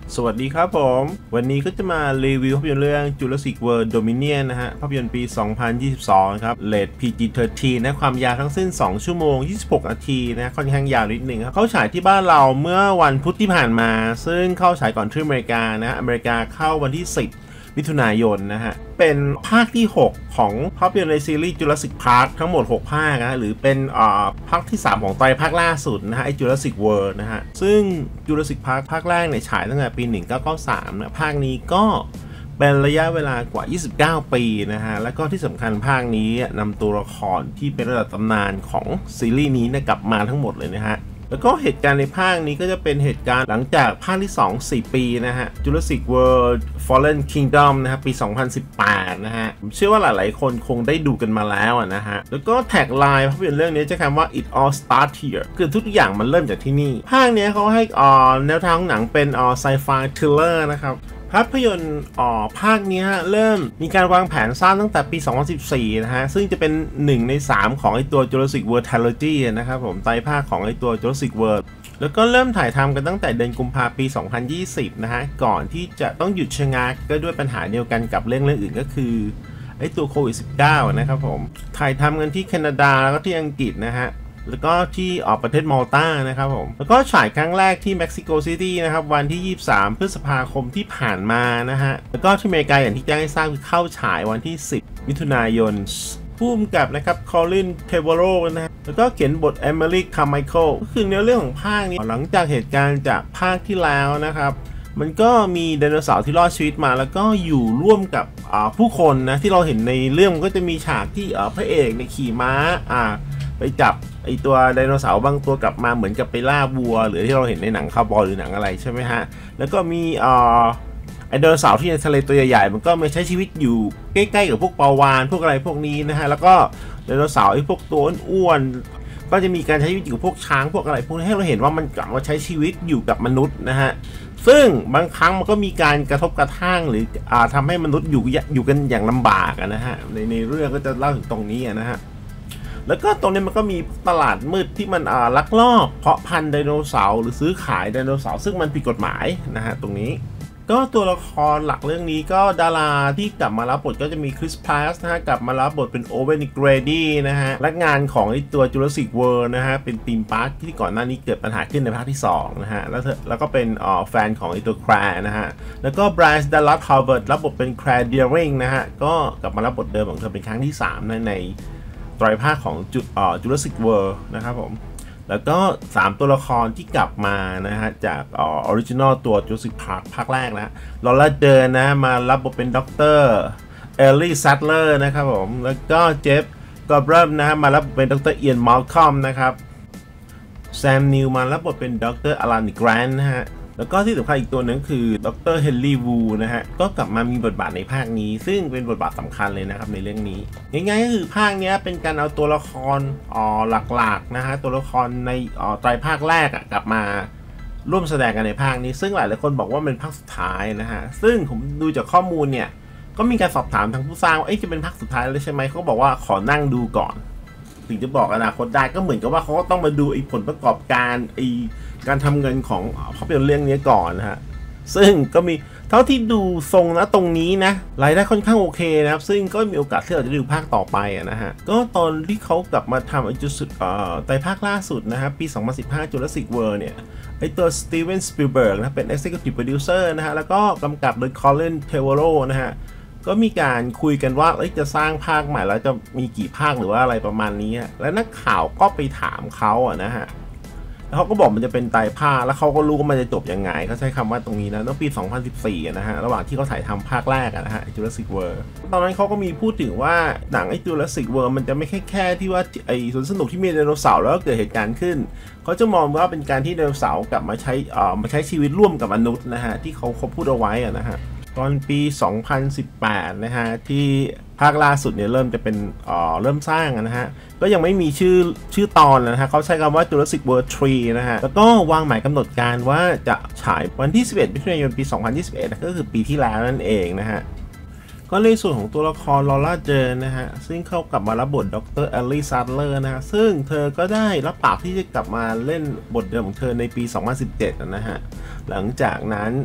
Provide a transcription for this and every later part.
สวัสดีครับผมวันนี้ก็จะมารีวิวภาพยนตร์เรื่อง Jurassic World Dominion นะฮะภาพยนตร์ปี 2022 ครับเรท PG-13 นะความยาวทั้งสิ้น 2 ชั่วโมง 26 นาทีนะค่อนข้างยาวนิดนึงครับเข้าฉายที่บ้านเราเมื่อวันพุธที่ผ่านมาซึ่งเข้าฉายก่อนที่อเมริกานะอเมริกาเข้าวันที่ 10 มิถุนายนนะฮะเป็นภาคที่ 6 ของภาพยนตร์ในซีรีส์ Jurassic Park ทั้งหมด 6 ภาคนะหรือเป็นภาคที่ 3 ของไตรภาคล่าสุดนะฮะไอ้ Jurassic World นะฮะซึ่ง Jurassic Park ภาคแรกเนี่ยฉายตั้งแต่ปี 1993 นะภาคนี้ก็เป็นระยะเวลากว่า 29 ปีนะฮะแล้วก็ที่สำคัญภาคนี้นำตัวละครที่เป็นระดับตำนานของซีรีส์นี้กลับมาทั้งหมดเลยนะฮะแล้วก็เหตุการณ์ในภาคนี้ก็จะเป็นเหตุการณ์หลังจากภาคที่ 2 4 ปีนะฮะ Jurassic World Fallen Kingdom นะฮะปี 2018 นะฮะผมเชื่อว่าหลายๆคนคงได้ดูกันมาแล้วนะฮะแล้วก็แท็กไลน์ภาพยนตร์เรื่องนี้จะคำว่า It all starts here คือทุกอย่างมันเริ่มจากที่นี่ภาคนี้เขาให้แนวทางหนังเป็นsci-fi thriller นะครับภาพยนตร์ภาคนี้เริ่มมีการวางแผนสร้างตั้งแต่ปี 2014 นะฮะซึ่งจะเป็น1 ใน 3 ของไอตัว Jurassic World Trilogy นะครับผมไตรภาคของไอตัว Jurassic World แล้วก็เริ่มถ่ายทำกันตั้งแต่เดือนกุมภาพันธ์ปี 2020 นะฮะก่อนที่จะต้องหยุดชะงักก็ด้วยปัญหาเดียวกันกับเรื่องอื่นก็คือไอตัวโควิด -19 นะครับผมถ่ายทำกันที่แคนาดาแล้วก็ที่อังกฤษนะฮะแล้วก็ที่ประเทศมอลตานะครับผมแล้วก็ฉายครั้งแรกที่เม็กซิโกซิตี้นะครับวันที่ 23 พฤษภาคมที่ผ่านมานะฮะแล้วก็ที่อเมริกาอย่างที่แจ้งให้ทราบคือเข้าฉายวันที่ 10 มิถุนายนผู้กำกับนะครับคอลินเทเวโรนะฮะแล้วก็เขียนบทเอมิลี่คาร์ไมเคิลก็คือเนื้อเรื่องของภาคนี้หลังจากเหตุการณ์จากภาคที่แล้วนะครับมันก็มีไดโนเสาร์ที่รอดชีวิตมาแล้วก็อยู่ร่วมกับผู้คนนะที่เราเห็นในเรื่องมันก็จะมีฉากที่พระเอกในขี่ม้าไปจับไอตัวไดโนเสาร์บางตัวกลับมาเหมือนกับไปล่าวัวหรือที่เราเห็นในหนังคาวบอยหรือหนังอะไรใช่ไหมฮะแล้วก็มีไอไดโนเสาร์ที่ในทะเลตัวใหญ่ๆมันก็มาใช้ชีวิตอยู่ใกล้ๆกับพวกปลาวาฬพวกอะไรพวกนี้นะฮะแล้วก็ไดโนเสาร์ไอพวกตัวอ้วนก็จะมีการใช้ชีวิตอยู่กับพวกช้างพวกอะไรพวกนี้ให้เราเห็นว่ามันกลับมาใช้ชีวิตอยู่กับมนุษย์นะฮะซึ่งบางครั้งมันก็มีการกระทบกระทั่งหรือทำให้มนุษย์อยู่กันอย่างลำบากนะฮะในเรื่องก็จะเล่าถึงตรงนี้นะฮะแล้วก็ตรงนี้มันก็มีตลาดมืดที่มันลักลอบเพาะพันธุ์ไดโนเสาร์หรือซื้อขายไดโนเสาร์ซึ่งมันผิดกฎหมายนะฮะตรงนี้ก็ตัวละครหลักเรื่องนี้ก็ดาราที่กลับมารับบทก็จะมีคริสพาสนะฮะกลับมารับบทเป็นโอเวนเกรดี้นะฮะและงานของไอตัว Jurassic World นะฮะเป็นธีมพาร์คที่ก่อนหน้านี้เกิดปัญหาขึ้นในภาคที่2นะฮะแล้วก็เป็นแฟนของไอตัวแคร์นะฮะแล้วก็ไบรซ์ดัลลัสฮาวเวิร์ดรับบทเป็นแคร์เดียริงนะฮะก็กลับมารับบทเดิมของเธอเป็นครั้งที่3ในไตรภาคของJurassic World นะครับผมแล้วก็3ตัวละครที่กลับมานะฮะจากออริจินอลตัว Jurassic Park ภาคแรกนะลอร่าเดอร์นะมารับบทเป็นด็อกเตอร์เอลลี่ซัตเลอร์นะครับผมแล้วก็เจฟกอบรัมนะฮะมารับบทเป็นด็อกเตอร์เอียนมัลคอมนะครับแซมนิวมารับบทเป็นด็อกเตอร์อลันแกรนท์นะฮะแล้วก็ที่สำคัญอีกตัวนึงคือดรเฮนรี่วูนะฮะก็กลับมามีบทบาทในภาคนี้ซึ่งเป็นบทบาทสำคัญเลยนะครับในเรื่องนี้ง่ายๆก็คือภาคนี้เป็นการเอาตัวละครหลักๆนะฮะตัวละครในไตรภาคแรกกลับมาร่วมแสดงกันในภาคนี้ซึ่งหลายคนบอกว่าเป็นภาคสุดท้ายนะฮะซึ่งผมดูจากข้อมูลเนี่ยก็มีการสอบถามทางผู้สร้างว่าจะเป็นภาคสุดท้ายเลยใช่ไหมเขาบอกว่าขอนั่งดูก่อนถึงจะบอกอนาคตได้ก็เหมือนกับว่าเขาก็ต้องมาดูผลประกอบการการทำเงินของภาพยนตร์เรื่องนี้ก่อนนะฮะซึ่งก็มีเท่าที่ดูทรงนะตรงนี้นะรายได้ค่อนข้างโอเคนะครับซึ่งก็มีโอกาสที่เราจะดูภาคต่อไปนะฮะก็ตอนที่เขากลับมาทำไตรภาคล่าสุดนะฮะปี 2015 Jurassic World เนี่ยไอตัวสตีเวนสปิลเบิร์กนะเป็น Executive Producer นะฮะแล้วก็กำกับโดยคอลินเทเวโรนะฮะก็มีการคุยกันว่าจะสร้างภาคใหม่แล้วจะมีกี่ภาคหรือว่าอะไรประมาณนี้และนักข่าวก็ไปถามเขานะฮะแล้วเขาก็บอกมันจะเป็นไตรภาคแล้วเขาก็รู้ว่ามันจะจบยังไงเขาใช้คำว่าตรงนี้นะตั้งปี 2014 นะฮะระหว่างที่เขาถ่ายทำภาคแรกนะฮะ Jurassic World ตอนนั้นเขาก็มีพูดถึงว่าหนังJurassic World มันจะไม่แค่ที่ว่าสวนสนุกที่มีไดโนเสาร์แล้วก็เกิดเหตุการณ์ขึ้นเขาจะมองว่าเป็นการที่ไดโนเสาร์กลับมาใช้ชีวิตร่วมกับมนุษย์นะฮะที่เขาพูดเอาไว้นะฮะตอนปี 2018 นะฮะที่ภาคล่าสุดเนี่ยเริ่มจะเป็นเริ่มสร้างนะฮะก็ยังไม่มีชื่อตอนนะฮะเขาใช้คำว่า Jurassic World 3 นะฮะแล้วก็วางหมายกำหนดการว่าจะฉายวันที่ 11 มิถุนายน ปี 2021 ก็คือปีที่แล้วนั่นเองนะฮะก็ในส่วนของตัวละครลอร่าเจอนะฮะซึ่งเข้ากลับมารับบทดรเอลลี่ซัตเลอร์นะฮะซึ่งเธอก็ได้รับปากที่จะกลับมาเล่นบทเดิมของเธอในปี 2017 นะฮะหลังจากนั้นเข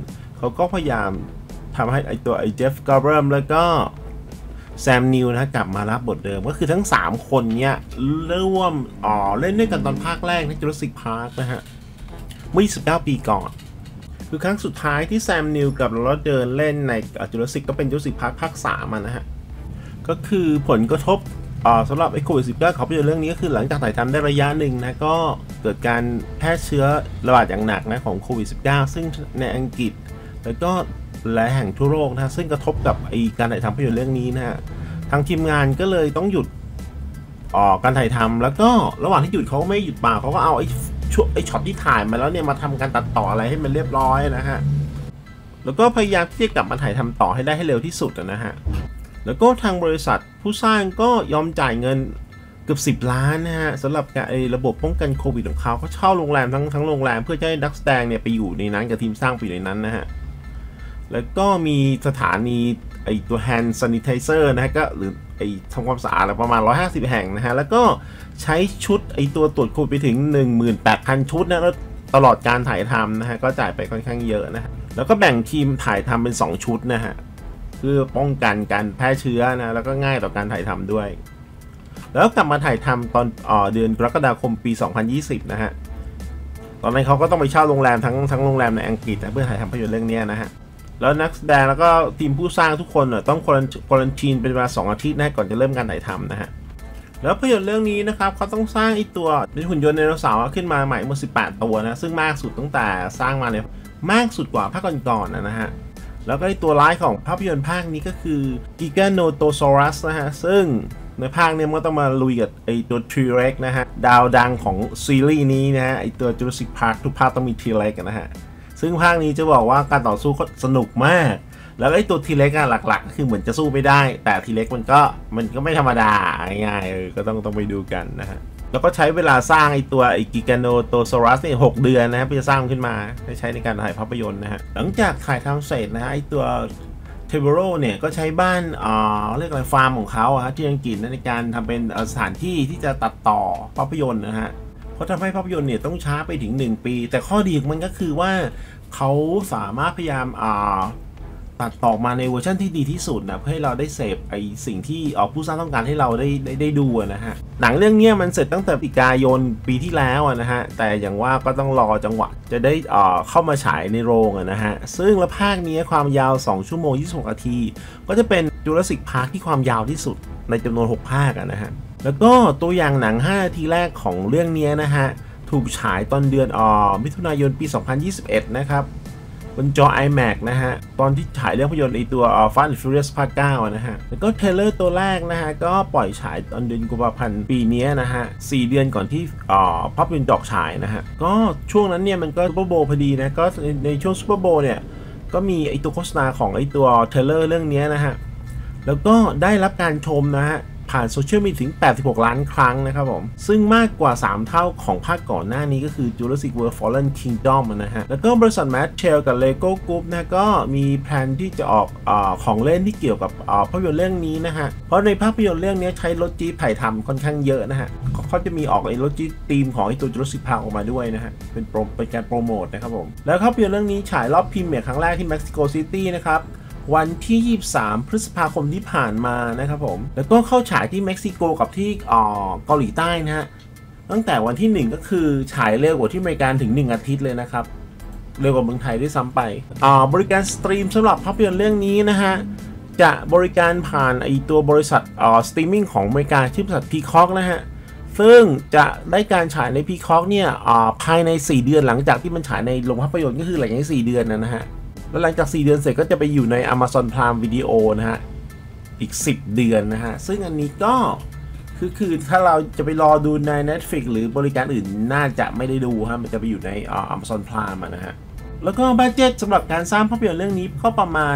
เขาก็พยายามทำให้ตัวเจฟกอร์เบมแล้วก็แซมนิวนะกลับมารับบทเดิมก็คือทั้ง3คนเนี้ยร่วมเล่นด้วยกันตอนภาคแรกใน Jurassic Park นะฮะเมื่อ29 ปีก่อนคือครั้งสุดท้ายที่แซมนิวกับโรเดิร์นเล่นใน Jurassic ก็เป็น Jurassic Park ภาค3นะฮะก็คือผลกระทบสำหรับโควิด -19 ของภาพยนตร์เรื่องนี้ก็คือหลังจากถ่ายทำได้ระยะหนึ่งนะก็เกิดการแพร่เชื้อระบาดอย่างหนักนะของโควิด -19 ซึ่งในอังกฤษแล้วก็หลายแห่งทั่วโลกนะซึ่งกระทบกับการถ่ายทำภาพยนตร์เรื่องนี้นะฮะทางทีมงานก็เลยต้องหยุดการถ่ายทำแล้วก็ระหว่างที่หยุดเขาไม่หยุดป่าเขาก็เอาไอ้ช็อตที่ถ่ายมาแล้วเนี่ยมาทำการตัดต่ออะไรให้มันเรียบร้อยนะฮะแล้วก็พยายามที่จะกลับมาถ่ายทำต่อให้ได้ให้เร็วที่สุดนะฮะแล้วก็ทางบริษัทผู้สร้างก็ยอมจ่ายเงินเกือบ10 ล้านนะฮะสำหรับระบบป้องกันโควิดของเขาเช่าโรงแรมทั้งโรงแรมเพื่อให้นักแสดงเนี่ยไปอยู่ในนั้นกับทีมสร้างไปอยู่ในนั้นนะฮะแล้วก็มีสถานีตัว hand sanitizer นะฮะก็หรือทำความสะอาดประมาณ150 แห่งนะฮะแล้วก็ใช้ชุดตัวตรวจโควิดไปถึง 18,000 ชุดนะแล้วตลอดการถ่ายทำนะฮะก็จ่ายไปค่อนข้างเยอะนะฮะแล้วก็แบ่งทีมถ่ายทำเป็น2 ชุดนะฮะเพื่อป้องกันการแพร่เชื้อนะแล้วก็ง่ายต่อการถ่ายทำด้วยแล้วกลับมาถ่ายทำตอนเดือนกรกฎาคมปี 2020 นะฮะตอนนั้นเขาก็ต้องไปเช่าโรงแรมทั้งโรงแรมในอังกฤษนะเพื่อถ่ายทำภาพยนตร์เรื่องนี้นะฮะแล้วนักแสดงแล้วก็ทีมผู้สร้างทุกคนต้องควอรันทีนเป็นเวลา2 อาทิตย์นะก่อนจะเริ่มการถ่ายทำนะฮะแล้วภาพยนตร์เรื่องนี้นะครับเขาต้องสร้างตัวเป็นหุ่นยนต์ไดโนเสาร์ขึ้นมาใหม่เมื่อ18 ตัวนะซึ่งมากสุดตั้งแต่สร้างมาเนี่ยมากสุดกว่าภาคก่อนๆนะฮะแล้วก็ตัวร้ายของภาพยนตร์ภาคนี้ก็คือ Giganotosaurus นะฮะซึ่งในภาคนี้มันก็ต้องมาลุยกับตัว T-Rex นะฮะดาวดังของซีรีส์นี้นะฮะตัว Jurassic Park ทุกภาคต้องมี T-Rex นะฮะซึ่งภาคนี้จะบอกว่าการต่อสู้สนุกมากแล้วตัว T-Rex หลักๆก็คือเหมือนจะสู้ไม่ได้แต่ T-Rex มันก็ไม่ธรรมดาง่ายๆก็ต้องไปดูกันนะฮะแล้วก็ใช้เวลาสร้างตัว Giganotosaurus เนี่ย6 เดือนนะฮะเพื่อจะสร้างขึ้นมาใช้ในการถ่ายภาพยนตร์นะฮะหลังจากถ่ายทำเสร็จนะฮะตัวเทเบโรเนี่ยก็ใช้บ้านเรียกอะไรฟาร์มของเขาที่อังกฤษในการทำเป็นสถานที่ที่จะตัดต่อภาพยนตร์นะฮะเพราะทำให้ภาพยนตร์เนี่ยต้องช้าไปถึง1 ปีแต่ข้อดีของมันก็คือว่าเขาสามารถพยายามตัดต่อมาในเวอร์ชันที่ดีที่สุดนะเพื่อให้เราได้เสพสิ่งที่ผู้สร้างต้องการให้เราได้ดูนะฮะหนังเรื่องนี้มันเสร็จตั้งแต่พฤศจิกายนปีที่แล้วนะฮะแต่อย่างว่าก็ต้องรอจังหวะจะได้เข้ามาฉายในโรงนะฮะซึ่งละภาคนี้ความยาว2 ชั่วโมง 26 นาทีก็จะเป็น Jurassic Park ที่ความยาวที่สุดในจำนวน6 ภาคนะฮะแล้วก็ตัวอย่างหนัง5 นาทีแรกของเรื่องนี้นะฮะถูกฉายตอนเดือนมิถุนายนปี 2021 นะครับบนจอ IMAX นะฮะตอนที่ฉายเรื่องภาพยนตร์ตัว Fast and Furious ภาค 9 นะฮะแล้วก็เทรลเลอร์ตัวแรกนะฮะก็ปล่อยฉายตอนเดือนกุมภาพันธ์ปีนี้นะฮะ4 เดือนก่อนที่ภาพยนตร์ออกฉายนะฮะก็ช่วงนั้นเนี่ยมันก็ซูเปอร์โบว์พอดีนะก็ในช่วงซูเปอร์โบว์เนี่ยก็มีตัวโฆษณาของตัวเทรลเลอร์เรื่องนี้นะฮะแล้วก็ได้รับการชมนะฮะผ่านโซเชียลมีเดียถึง86 ล้านครั้งนะครับผมซึ่งมากกว่า3 เท่าของภาคก่อนหน้านี้ก็คือ Jurassic World Fallen Kingdom นะฮะแล้วก็บริษัท Mattel กับ Lego Group นะก็มีแผนที่จะออกของเล่นที่เกี่ยวกับภาพยนตร์เรื่องนี้นะฮะเพราะในภาพยนตร์เรื่องนี้ใช้รถจี๊ปถ่ายทำค่อนข้างเยอะนะฮะเขาจะมีออกรถจี๊ปธีมของตัว Jurassic Park ออกมาด้วยนะฮะเป็นการโปรโมทนะครับผมแล้วภาพยนตร์เรื่องนี้ฉายรอบพรีเมียร์ครั้งแรกที่ Mexico City นะครับวันที่ 23 พฤษภาคมที่ผ่านมานะครับผมแล้วก็เข้าฉายที่เม็กซิโกกับที่เกาหลีใต้นะฮะตั้งแต่วันที่1ก็คือฉายเร็วกว่าที่อเมริกาถึง1 อาทิตย์เลยนะครับเร็วกว่าเมืองไทยด้วยซ้ำไปบริการสตรีมสำหรับภาพยนตร์เรื่องนี้นะฮะจะบริการผ่านตัวบริษัทสตรีมมิ่งของอเมริกาชื่อบริษัท Peacock นะฮะซึ่งจะได้การฉายใน Peacock เนี่ยภายใน4 เดือนหลังจากที่มันฉายในโรงภาพยนตร์ก็คือหลังจาก4 เดือนนะฮะแล้วหลังจาก4 เดือนเสร็จก็จะไปอยู่ใน Amazon Prime Video นะฮะอีก10 เดือนนะฮะซึ่งอันนี้ก็คือถ้าเราจะไปรอดูใน Netflix หรือบริการอื่นน่าจะไม่ได้ดูฮะมันจะไปอยู่ในAmazon Prime นะฮะแล้วก็บัดเจ็ตสำหรับการสร้างภาพยนตร์เรื่องนี้ก็ประมาณ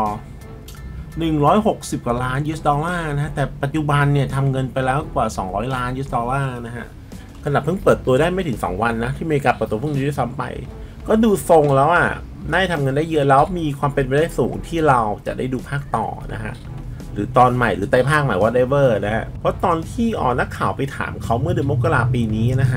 160 กว่าล้าน US ดอลลาร์นะฮะแต่ปัจจุบันเนี่ยทำเงินไปแล้วกว่า200 ล้าน US ดอลลาร์นะฮะขนาดเพิ่งเปิดตัวได้ไม่ถึง2 วันนะที่อเมริกาเปิดตัวเพิ่งด้วยซ้ำไปก็ดูทรงแล้วได้ทำเงินได้เยอะแล้วมีความเป็นไปได้สูงที่เราจะได้ดูภาคต่อนะฮะหรือตอนใหม่หรือไต่ภาคใหม่ whatever นะฮะเพราะตอนที่นักข่าวไปถามเขาเมื่อเดือนมกราปีนี้นะฮะ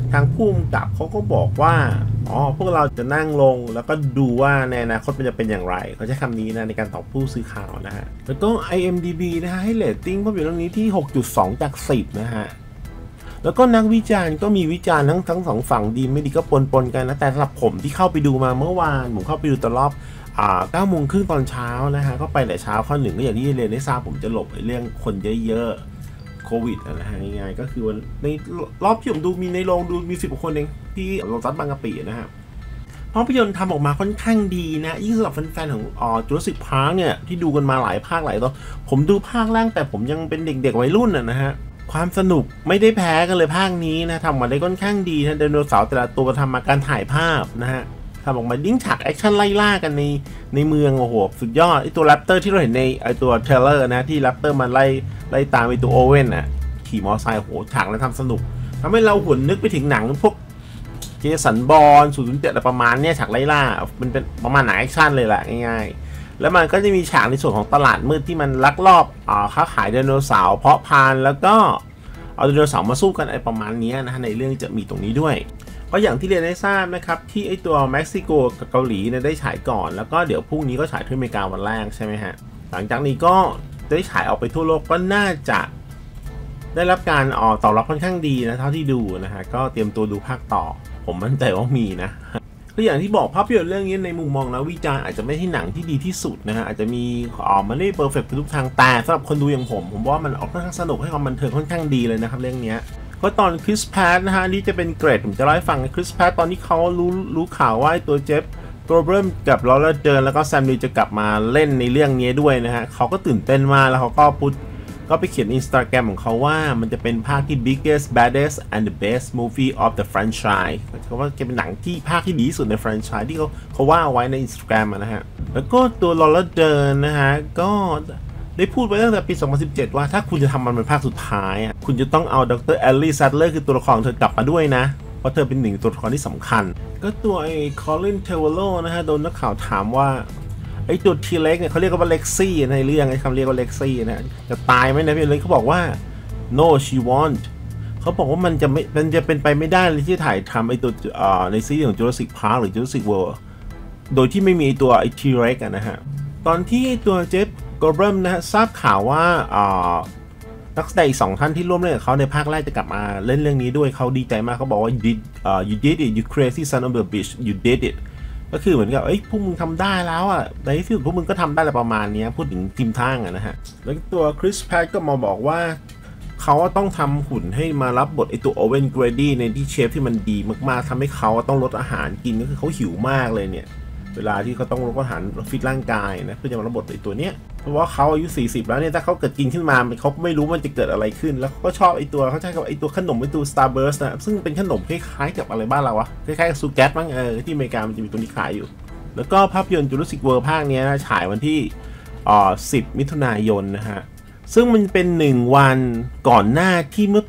ทางผู้กำกับเขาก็บอกว่าพวกเราจะนั่งลงแล้วก็ดูว่าในอนาคตมันจะเป็นอย่างไรเขาใช้คำนี้นะในการตอบผู้สื่อข่าวนะฮะแล้วก็ IMDb นะฮะให้เรตติ้งภาพยนตร์เรื่องนี้ที่ 6.2 จาก 10 นะฮะแล้วก็นักวิจารณ์ก็มีวิจารณ์ทั้งสองฝั่งดีไม่ดีก็ปนกันนะแต่สำหรับผมที่เข้าไปดูมาเมื่อวานผมเข้าไปดูตอนรอบ9 โมงครึ่งตอนเช้านะฮะก็ไปแต่เช้าข้อหนึ่งก็อย่างที่เรียนได้ทราบผมจะหลบเรื่องคนเยอะๆโควิดนะฮะง่ายๆก็คือวันในรอบที่ผมดูมีในโรงดูมี10 คนเองที่โรงตัดบางกะปินะฮะภาพยนตร์ทำออกมาค่อนข้างดีนะยิ่งสำหรับแฟนๆของJurassic Park เนี่ยที่ดูกันมาหลายภาคหลายตอนผมดูภาคแรกแต่ผมยังเป็นเด็กๆวัยรุ่นนะฮะความสนุกไม่ได้แพ้กันเลยภาคนี้นะทำมาได้ค่อนข้างดีนะไดโนเสาร์แต่ละตัวทำมาการถ่ายภาพนะฮะทำออกมาดิ้งฉากแอคชั่นไล่ล่ากันในเมืองโอ้โหสุดยอดไอตัวแรปเตอร์ที่เราเห็นในไอตัวเทเลอร์นะที่แรปเตอร์มันไล่ตามไอตัวโอเว่นน่ะขี่มอเตอร์ไซค์โหฉากนั้นทำสนุกทำให้เราหวนนึกไปถึงหนังพวกเจสันบอร์น007อะไรประมาณเนี้ยฉากไล่ล่ามันเป็นประมาณหนังแอคชั่นเลยแหละง่ายๆแล้วมันก็จะมีฉากในส่วนของตลาดมืดที่มันลักลอบค้าขายไดโนเสาร์เพาะพันธุ์แล้วก็เอาไดโนเสาร์มาสู้กันไอประมาณนี้นะในเรื่องจะมีตรงนี้ด้วยก็อย่างที่เรียนได้ทราบนะครับที่ไอตัวเม็กซิโกกับเกาหลีเนี่ยได้ฉายก่อนแล้วก็เดี๋ยวพรุ่งนี้ก็ฉายที่อเมริกาวันแรกใช่ไหมฮะหลังจากนี้ก็ได้ฉายออกไปทั่วโลกก็น่าจะได้รับการตอบรับค่อนข้างดีนะเท่าที่ดูนะฮะก็เตรียมตัวดูภาคต่อผมมั่นใจว่ามีนะก็อย่างที่บอกภาพยนตร์เรื่องนี้ในมุมมองนะวิจารณ์อาจจะไม่ใช่หนังที่ดีที่สุดนะฮะอาจจะมีมันไม่เพอร์เฟกต์ทุกทางแต่สำหรับคนดูอย่างผมว่ามันออกค่อนข้างสนุกให้ความบันเทิงค่อนข้างดีเลยนะครับเรื่องนี้ก็ตอนคริสแพทนะฮะนี่จะเป็นเกรดผมจะเล่าให้ฟังคริสแพทตอนที่เขารู้ข่าวว่าตัวเจฟโกลเบิร์มกับลอร่าเดิร์นแล้วก็แซมนิวจะกลับมาเล่นในเรื่องนี้ด้วยนะฮะเขาก็ตื่นเต้นมากแล้วเขาก็ไปเขียน Instagram ของเขาว่ามันจะเป็นภาคที่ biggest baddest and the best movie of the franchise เขาว่าจะเป็นหนังที่ภาคที่ดีที่สุดในแฟรนไชส์ที่เขาว่าไว้ใน Instagram นะฮะแล้วก็ตัวลอร่าเดิร์นนะฮะก็ได้พูดไปตั้งแต่ปี 2017 ว่าถ้าคุณจะทำมันเป็นภาคสุดท้ายคุณจะต้องเอาดร. แอลลี่ ซัตเลอร์คือตัวละครเธอกลับมาด้วยนะเพราะเธอเป็นหนึ่งตัวละครที่สำคัญก็ตัวไอ้คอลิน เทเวโลนะฮะโดนนักข่าวถามว่าไอ้ตัวทีเล็กเนี่ยเขาเรียกว่าเล็กซี่ในเรื่องไอ้คำเรียกว่าเล็กซี่นะจะตายไหมนะพี่เลยเขาบอกว่า no she won't เขาบอกว่ามันจะเป็นไปไม่ได้เลยที่ถ่ายทำไอ้ตัวในซีรีส์ของ Jurassic Park หรือ Jurassic World โดยที่ไม่มีไอ้ตัวไอ้ทีเล็กนะฮะตอนที่ตัวเจฟโกลเบิร์มนะฮะทราบข่าวว่านักแสดงอีก2 ท่านที่ร่วมเล่นกับเขาในภาคแรกจะกลับมาเล่นเรื่องนี้ด้วยเขาดีใจมากเขาบอกว่า you did it you crazy son of a bitch you did it ก็คือเหมือนกับพวกมึงทำได้แล้วในที่สุดพวกมึงก็ทำได้อะไรประมาณนี้พูดถึงทีมทางนะฮะแล้วตัวคริสแพทก็มาบอกว่าเขาต้องทำหุ่นให้มารับบทไอตัวโอเวนเกรดี้ในที่เชฟที่มันดีมากๆทำให้เขาต้องลดอาหารกินก็คือเขาหิวมากเลยเนี่ยเวลาที่เขาต้องลดอาหารฟิตร่างกายนะเพื่อจะมารับบทไอตัวเนี้ยเพราะว่าเขาอายุ40แล้วเนี่ยถ้าเขาเกิดกินขึ้นมาเขาไม่รู้มันจะเกิดอะไรขึ้นแล้วเขาก็ชอบไอตัวเขาใช้กับไอตัวขนมไอตัว Starburst นะซึ่งเป็นขนมคล้ายๆกับอะไรบ้านเราอะคล้ายๆกับซูแกตมั้งที่อเมริกามันจะมีตัวนี้ขายอยู่แล้วก็ภาพยนตร์ Jurassic World ภาคนี้นะฉายวันที่10 มิถุนายนนะฮะซึ่งมันเป็น1 วันก่อนหน้าที่เมื่อปี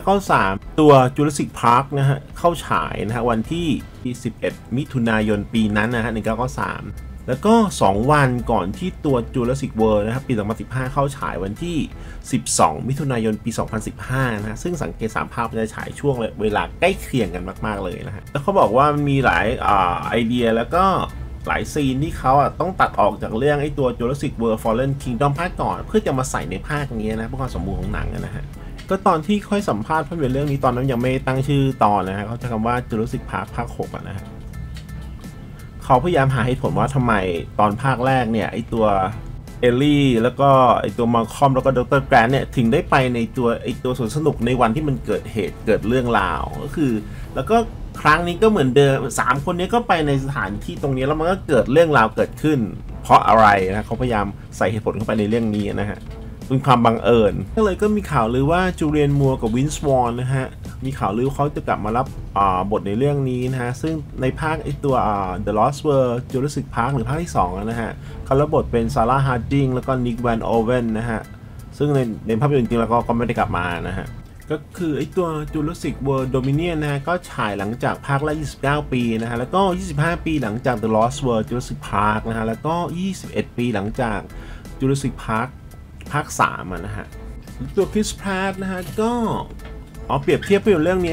1993 ตัว Jurassic Park นะฮะเข้าฉายนะฮะวันที่11 มิถุนายนปีนั้นนะฮะ1993แล้วก็2 วันก่อนที่ตัว Jurassic World นะครับปี 2015 เข้าฉายวันที่ 12 มิถุนายนปี 2015 นะฮะซึ่งสังเกต3 ภาพจะฉายช่วงเวลาใกล้เคียงกันมากๆเลยนะฮะแล้วเขาบอกว่ามีหลายไอเดียแล้วก็หลายซีนที่เขาต้องตัดออกจากเรื่องไอ้ตัว Jurassic World Fallen Kingdom ภาคก่อนเพื่อจะมาใส่ในภาคนี้นะเพื่อความสมบูรณ์ของหนังนะฮะก็ตอนที่ค่อยสัมภาษณ์ภาพยนตร์เรื่องนี้ตอนนั้นยังไม่ตั้งชื่อตอนนะฮะเขาใช้คำว่า Jurassic Park ภาค 6นะฮะเขาพยายามหาเหตุผลว่าทำไมตอนภาคแรกเนี่ยไอ้ตัวเอลลี่แล้วก็ไอ้ตัวมาคอมแล้วก็ดร. แกรนท์เนี่ยถึงได้ไปในตัวสวนสนุกในวันที่มันเกิดเหตุเกิดเรื่องราวก็คือแล้วก็ครั้งนี้ก็เหมือนเดิม3 คนนี้ก็ไปในสถานที่ตรงนี้แล้วมันก็เกิดเรื่องราวเกิดขึ้นเพราะอะไรนะเขาพยายามใส่เหตุผลเข้าไปในเรื่องนี้นะฮะเป็นความบังเอิญก็เลยก็มีข่าวลือว่าจูเลียนมัวร์กับวินส์วอนนะฮะมีข่าวลือเขาจะกลับมารับบทในเรื่องนี้นะฮะซึ่งในภาคไอตัวThe Lost World Jurassic Park หรือภาคที่2นะฮะเขารับบทเป็นซาร่าฮาร์ดิงแล้วก็นิกแวนโอเวนนะฮะซึ่งในภาพยนตร์จริงแล้วก็ไม่ได้กลับมานะฮะก็คือไอตัว Jurassic World Dominion นะฮะก็ฉายหลังจากภาคแรก29 ปีนะฮะแล้วก็25 ปีหลังจาก The Lost World Jurassic Park นะฮะแล้วก็21 ปีหลังจาก Jurassic Park ภาค 3นะฮะตัวคริส แพรตนะฮะก็เปรียบเทียบภาพยนตร์เรื่องนี้กับ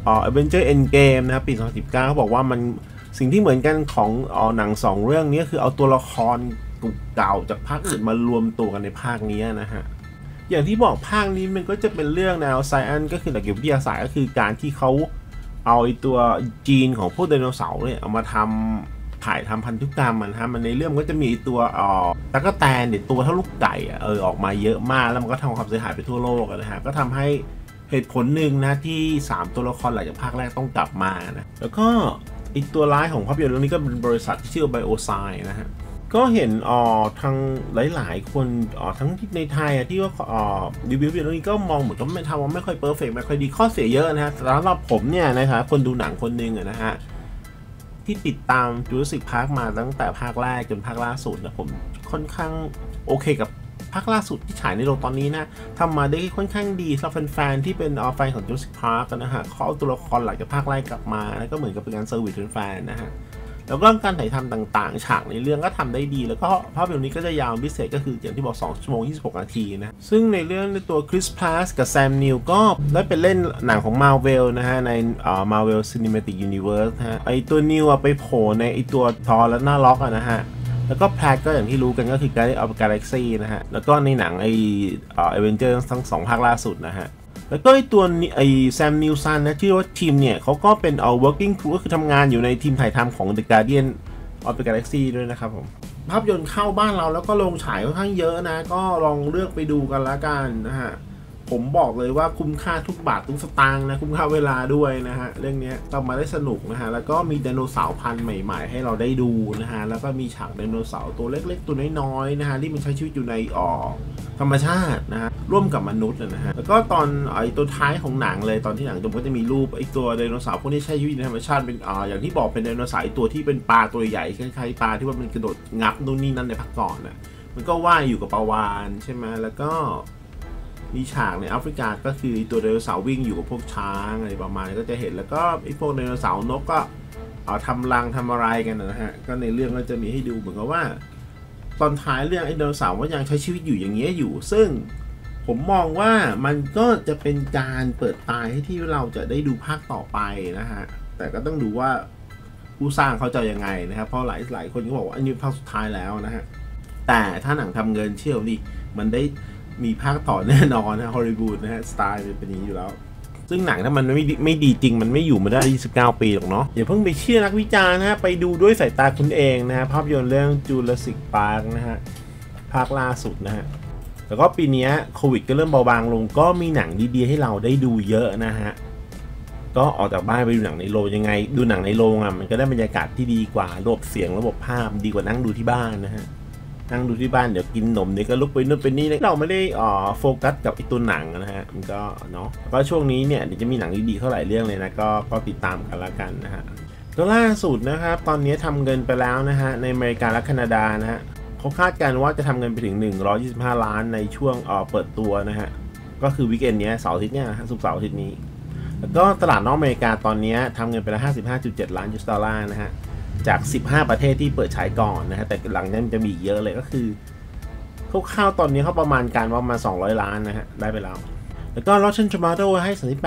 Avengers Endgame นะครับปี2019เขาบอกว่ามันสิ่งที่เหมือนกันของหนัง2เรื่องนี้คือเอาตัวละครเก่าจากภาคอื่นมารวมตัวกันในภาคนี้นะฮะอย่างที่บอกภาคนี้มันก็จะเป็นเรื่องแนวไซแอนก็คือหลักวิทยาศาสตร์ก็คือการที่เขาเอาตัวจีนของพวกไดโนเสาร์เนี่ยเอามาถ่ายทำพันธุกรรมมันในเรื่องก็จะมีตัวตั๊กแตนเนี่ยตัวเท่าลูกไก่ออกมาเยอะมากแล้วมันก็ทำความเสียหายไปทั่วโลกนะฮะก็ทำให้เหตุผลหนึ่งนะที่3ตัวละครหลังจากภาคแรกต้องกลับมานะแล้วก็อีกตัวร้ายของภาพยนตร์เรื่องนี้ก็เป็นบริษัทที่ชื่อไบโอไซน์นะฮะก็เห็นทางหลายๆคนทั้งที่ในไทยที่ว่ารีวิวเรื่องนี้ก็มองเหมือนกับไม่ทำว่าไม่ค่อยเพอร์เฟกต์ไม่ค่อยดีข้อเสียเยอะนะฮะสำหรับผมเนี่ยนะครับคนดูหนังคนหนึ่งนะฮะที่ติดตามจูราสสิคพาร์คมาตั้งแต่ภาคแรกจนภาคล่าสุดนะผมค่อนข้างโอเคกับภาคล่าสุดที่ฉายในโรงตอนนี้นะทำมาได้ค่อนข้างดีสำหรับแฟนๆที่เป็นแฟนของจูราสสิคพาร์คนะฮะเขาเอาตัวละครหลักจากภาคแรกกลับมาแล้วก็เหมือนกับเป็นการเซอร์วิสแฟนๆนะฮะแล้วก็การถ่ายทำต่างๆฉากในเรื่องก็ทำได้ดีแล้วก็ภาพยนตร์นี้ก็จะยาวพิเศษก็คืออย่างที่บอก2 ชั่วโมง 26 นาทีนะซึ่งในเรื่องในตัวคริส พราสกับแซมนิวก็ได้ไปเล่นหนังของ Marvel นะฮะใน Marvel Cinematic Universe ฮะไอตัวนิวไปโผล่ในไอตัวทอร์และหน้าล็อกนะฮะแล้วก็แพลตก็อย่างที่รู้กันก็คือ Guardians of the Galaxy นะฮะแล้วก็ในหนังไอAvengers ทั้ง2 ภาคล่าสุดนะฮะแล้วก็ไอตัวแซมนิวซันนะที่ว่าทีมเนี่ยเขาก็เป็นworking crew ก็คือทำงานอยู่ในทีมถ่ายทำของ The Guardians of the Galaxy ด้วยนะครับผมภาพยนตร์เข้าบ้านเราแล้วก็ลงฉายค่อนข้างเยอะนะก็ลองเลือกไปดูกันละกันนะฮะผมบอกเลยว่าคุ้มค่าทุกบาททุกสตางค์นะคุ้มค่าเวลาด้วยนะฮะเรื่องนี้ทำมาได้สนุกนะฮะแล้วก็มีไดโนเสาร์พันธุ์ใหม่ๆให้เราได้ดูนะฮะแล้วก็มีฉากไดโนเสาร์ตัวเล็กๆตัวน้อยๆนะฮะที่มันใช้ชีวิตอยู่ในธรรมชาตินะฮะร่วมกับมนุษย์นะฮะแล้วก็ตอนตัวท้ายของหนังเลยตอนที่หนังจบก็จะมีรูปไอ้ตัวไดโนเสาร์พวกนี้ใช้ชีวิตในธรรมชาติเป็นอย่างที่บอกเป็นไดโนเสาร์ตัวที่เป็นปลาตัวใหญ่คล้ายๆปลาที่ว่ามันกระโดดงับนู่นนี่นั่นในภาคก่อนนะมันก็ว่ายอยู่กับปลาวาฬใช่ไหมแล้วก็มีฉากในแอฟริกาก็คือตัวไดโนเสาร์วิ่งอยู่กับพวกช้างอะไรประมาณก็จะเห็นแล้วก็ไอ้พวกไดโนเสาร์นกก็ทำรังทำอะไรกันนะฮะก็ในเรื่องก็จะมีให้ดูเหมือนกับว่าตอนท้ายเรื่องไอ้ไดโนเสาร์ว่ายังใช้ชีวิตอยู่อย่างเงี้ยอยู่ซึ่งผมมองว่ามันก็จะเป็นการเปิดตายให้ที่เราจะได้ดูภาคต่อไปนะฮะแต่ก็ต้องดูว่าผู้สร้างเขาจะยังไงนะครับเพราะหลายคนก็บอกว่าอันนี้ภาคสุดท้ายแล้วนะฮะแต่ถ้าหนังทำเงินเชื่อดิมันได้มีภาคต่อแน่นอนนะฮอลลีวูดนะฮะสไตล์เป็นอย่างนี้อยู่แล้วซึ่งหนังถ้ามันไม่ดีจริงมันไม่อยู่มาได้29 ปีหรอกเนาะอย่าเพิ่งไปเชื่อนักวิจารณ์นะฮะไปดูด้วยสายตาคุณเองนะฮะภาพยนตร์เรื่องจูราสสิคพาร์คนะฮะภาคล่าสุดนะฮะแล้วก็ปีนี้โควิดก็เริ่มเบาบางลงก็มีหนังดีๆให้เราได้ดูเยอะนะฮะก็ออกจากบ้านไปดูหนังในโรงยังไงดูหนังในโรงมันก็ได้บรรยากาศที่ดีกว่าระบบเสียงระบบภาพดีกว่านั่งดูที่บ้านนะฮะนั่งดูที่บ้านเดี๋ยวกินนมเดี๋ยวก็ลุกไปนู่นไปนี่เราไม่ได้โฟกัสกับไอตัวหนังนะฮะมันก็เนาะแล้วก็ช่วงนี้เนี่ยเดี๋ยวจะมีหนังดีๆเท่าไหร่เรื่องเลยนะก็ติดตามกันละกันนะฮะก็ล่าสุดนะครับตอนนี้ทำเงินไปแล้วนะฮะในอเมริกาและแคนาดานะฮะเขาคาดการณ์ว่าจะทำเงินไปถึง125 ล้านในช่วงเปิดตัวนะฮะก็คือวีคเอนด์นี้เสาร์อาทิตย์เนี่ยศุกร์เสาร์อาทิตย์นี้แล้วก็ตลาดนอกอเมริกาตอนนี้ทำเงินไปแล้ว 55.7 ล้านUS ดอลลาร์นะฮะจาก15 ประเทศที่เปิดฉายก่อนนะฮะแต่หลังนั้นจะมีเยอะเลยก็คือคร่าวๆตอนนี้เขาประมาณการว่ามา200 ล้านนะฮะได้ไปแล้วแล้วก็ Rotten Tomato ให้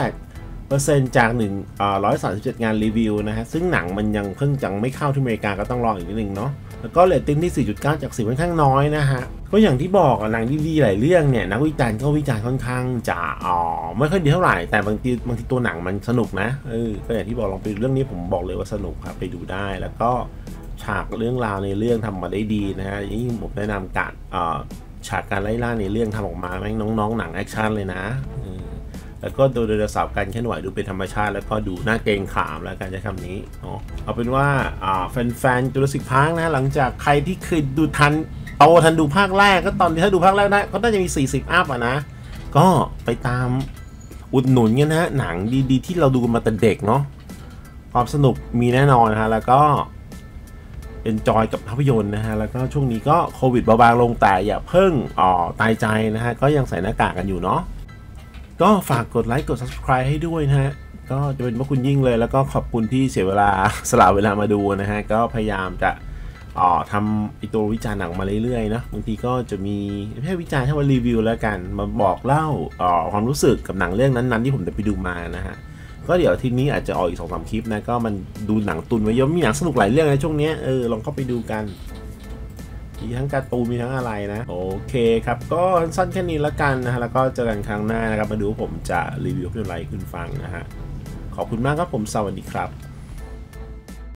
38% จาก137 งานรีวิวนะฮะซึ่งหนังมันยังเพิ่งจังไม่เข้าที่อเมริกาก็ต้องรออีกนิดนึงเนาะแล้วก็เรตติ้งที่ 4.9 จาก 10 ค่อนข้างน้อยนะฮะก็อย่างที่บอกหนังดีๆหลายเรื่องเนี่ยนักวิจารณ์ก็วิจารณ์ค่อนข้างจะไม่ค่อยดีเท่าไหร่แต่บางทีตัวหนังมันสนุกนะก็อย่างที่บอกลองไปดูเรื่องนี้ผมบอกเลยว่าสนุกครับไปดูได้แล้วก็ฉากเรื่องราวในเรื่องทำมาได้ดีนะฮะยิ่งผมแนะนำการฉากการไล่ล่าในเรื่องทำออกมาแม่งน้องๆหนังแอคชั่นเลยนะแล้วก็ดูไดโนเสาร์การเคลื่อนไหวดูเป็นธรรมชาติแล้วก็ดูน่าเกรงขามแล้วกันใช้คำนี้เอาเป็นว่าแฟนจูราสสิคพาร์คนะหลังจากใครที่เคยดูทันดูภาคแรกก็ตอนที่ถ้าดูภาคแรกได้ก็น่าจะมี40 อัพนะก็ไปตามอุดหนุนกันนะหนังดีๆที่เราดูกันมาแต่เด็กเนาะความสนุกมีแน่นอนนะฮะแล้วก็เป็นจอยกับภาพยนตร์นะฮะแล้วก็ช่วงนี้ก็โควิดเบาบางลงแต่อย่าเพิ่งตายใจนะฮะก็ยังใส่หน้ากากกันอยู่เนาะก็ฝากกดไลค์กด subscribe ให้ด้วยนะฮะก็จะเป็นพระคุณยิ่งเลยแล้วก็ขอบคุณที่เสียเวลาสละเวลามาดูนะฮะก็พยายามจะทำไอตัววิจารณ์หนังมาเรื่อยๆนะบางทีก็จะมีไม่ใช่วิจารณ์แค่ว่ารีวิวแล้วกันมาบอกเล่าความรู้สึกกับหนังเรื่องนั้นๆที่ผมได้ไปดูมานะฮะก็เดี๋ยวทีนี้อาจจะออกอีก2-3 คลิปนะก็มันดูหนังตุนไว้เยอะมีหนังสนุกหลายเรื่องในช่วงนี้ลองเข้าไปดูกันมีทั้งการ์ตูนมีทั้งอะไรนะโอเคครับก็สั้นแค่นี้แล้วกันนะฮะแล้วก็เจอกันครั้งหน้านะครับมาดูผมจะรีวิวเรื่องอะไรขึ้นฟังนะฮะขอบคุณมากครับผมสวัสดีครับ